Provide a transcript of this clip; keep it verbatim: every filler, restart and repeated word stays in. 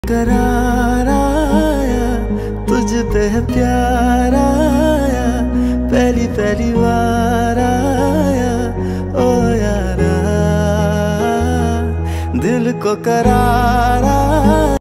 करार आया, तुझ पे है प्यार आया, पहली पहली बार आया ओ यारा, दिल को करार आया।